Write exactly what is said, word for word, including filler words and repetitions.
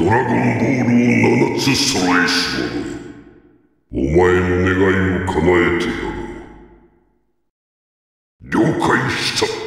ドラゴンボールを七つ揃えし者、お前の願いを叶えてやろう。了解した。